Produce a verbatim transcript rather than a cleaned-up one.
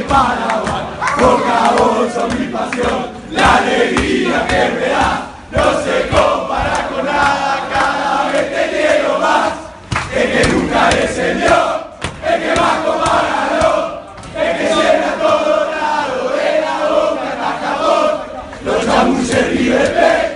Paraguay. Boca, vos sos mi pasión, la alegría que me da no se compara con nada, cada vez te quiero más. El que nunca descendió, el que más copa ganó, el que llena todo lado, de la boca hasta Japón, los chamuches River Plate.